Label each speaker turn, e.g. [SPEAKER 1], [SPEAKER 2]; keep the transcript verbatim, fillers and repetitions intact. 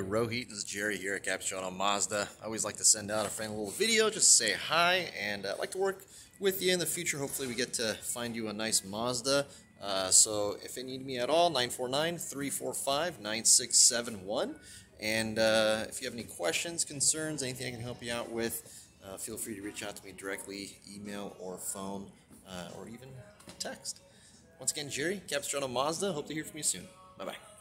[SPEAKER 1] Rohit. This is Jerry here at Capistrano Mazda. I always like to send out a friendly little video just to say hi, and I'd like to work with you in the future. Hopefully we get to find you a nice Mazda. Uh, so if you need me at all, nine four nine, three four five, nine six seven one. And uh, if you have any questions, concerns, anything I can help you out with, uh, feel free to reach out to me directly, email or phone, uh, or even text. Once again, Jerry, Capistrano Mazda. Hope to hear from you soon. Bye-bye.